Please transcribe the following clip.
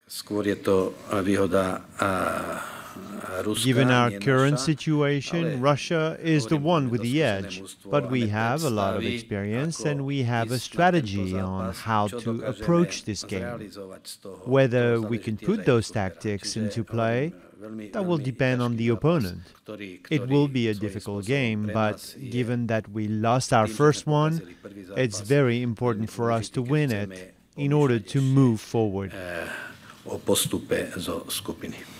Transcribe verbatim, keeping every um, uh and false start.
Given our current situation, Russia is the one with the edge, but we have a lot of experience and we have a strategy on how to approach this game. Whether we can put those tactics into play, that will depend on the opponent. It will be a difficult game, but given that we lost our first one, it's very important for us to win it in order to move forward. O postupe zo skupiny.